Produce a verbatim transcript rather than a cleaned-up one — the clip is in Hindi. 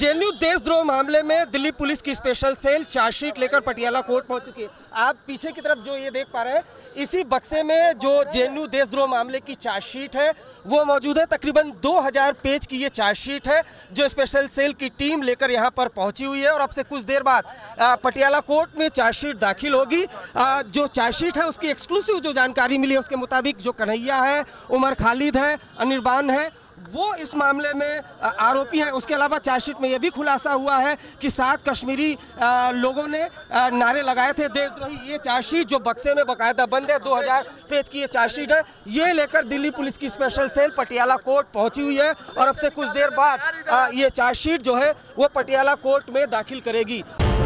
जेएनयू देशद्रोह मामले में दिल्ली पुलिस की स्पेशल सेल चार्जशीट लेकर पटियाला कोर्ट पहुंच चुकी है। आप पीछे की तरफ जो ये देख पा रहे हैं, इसी बक्से में जो जेएनयू देशद्रोह मामले की चार्जशीट है वो मौजूद है। तकरीबन दो हज़ार पेज की ये चार्जशीट है जो स्पेशल सेल की टीम लेकर यहाँ पर पहुंची हुई है और अब से कुछ देर बाद पटियाला कोर्ट में चार्जशीट दाखिल होगी। जो चार्जशीट है उसकी एक्सक्लूसिव जो जानकारी मिली है उसके मुताबिक जो कन्हैया है, उमर खालिद है, अनिर्बान है, वो इस मामले में आरोपी हैं। उसके अलावा चार्जशीट में यह भी खुलासा हुआ है कि सात कश्मीरी लोगों ने नारे लगाए थे देशद्रोही। ये चार्जशीट जो बक्से में बाकायदा बंद है, दो हज़ार पेज की ये चार्जशीट है, ये लेकर दिल्ली पुलिस की स्पेशल सेल पटियाला कोर्ट पहुंची हुई है और अब से कुछ देर बाद ये चार्जशीट जो है वो पटियाला कोर्ट में दाखिल करेगी।